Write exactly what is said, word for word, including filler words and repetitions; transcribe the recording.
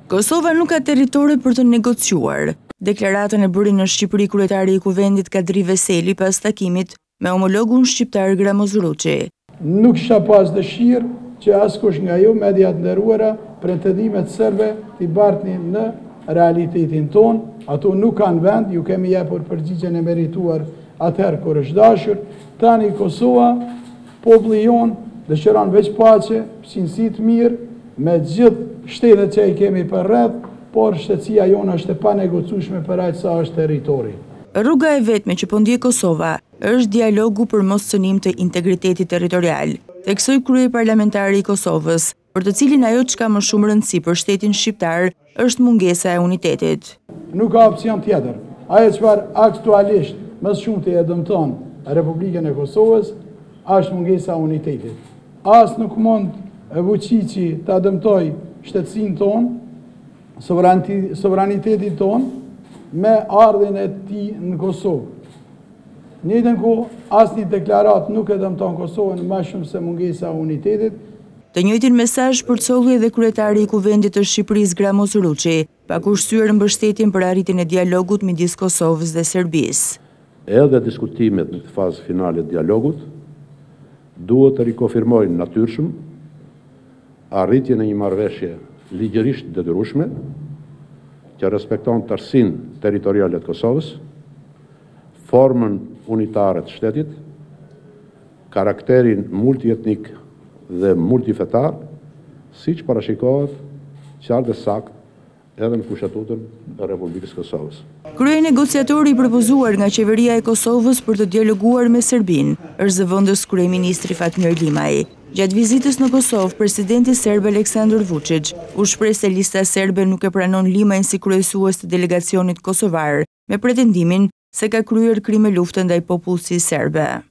Kosova nuk ka territore për të negociuar. Deklaratën e bëri në Shqipëri kryetari i Kuvendit Kadri Veseli pas takimit me homologun shqiptar Gramozuruçi. Nuk kisha pas dëshirë që askush nga ju mediat nderuara pretendimet serbe t'i bartnin në realitetin ton, ato nuk kanë vend, ju kemi jepur përgjigjen e merituar atëherë kur është dashur. Tani Kosova, populli jonë dëshiron veç paqe, sinësi të mirë me gjithë shtetet që i kemi për rreth, por shtetësia jonë është e panegocueshme për aq sa është territori. Rruga e vetme që po ndjek Kosova është dialogu për moscënim të integritetit territorial, theksoi krye parlamentari i Kosovës, për të cilin ajo që ka më shumë rëndësi për shtetin shqiptar është mungesa e unitetit. Nuk ka opcion tjetër. Ajo çfarë aktualisht më shumti e dëmton Republikën e Kosovës është mungesa e unitetit. As nuk mund Vučići ta dëmtoj shtetësinë tonë, sovranitetin tonë, me ardhin e tij në Kosovë. Në njëjtën kohë, asnjë deklaratë nuk e dëmton Kosovën më shumë se mungesa e unitetit. Të njëjtin mesazh përcolli edhe kryetari i Kuvendit të Shqipërisë Gramozuruçi, pa kushtuar mbështetjen për arritjen e dialogut midis Kosovës dhe Serbisë. Edhe diskutimet në fazë finale të dialogut duhet të rikonfirmojnë natyrshëm arritjen e një marrëveshje ligjërisht detyrueshme që respekton tërësinë territoriale të Kosovës, formën unitare të shtetit, karakterin multietnik dhe multifetar, siç parashikohet qartë dhe saktë edhe në kushtetutin e Republikës Kosovës. Krye negociatori i propozuar nga qeveria e Kosovës për të dialoguar me Serbinë është zëvendës kryeministri Fatmir Limaj. Gjatë vizitës në Kosovë, presidenti serb Aleksandar Vučić u shpreh se lista serbe nuk e pranon Limajin si kryesues të delegacionit kosovar, me pretendimin se ka kryer krime lufte ndaj popullsisë serbe.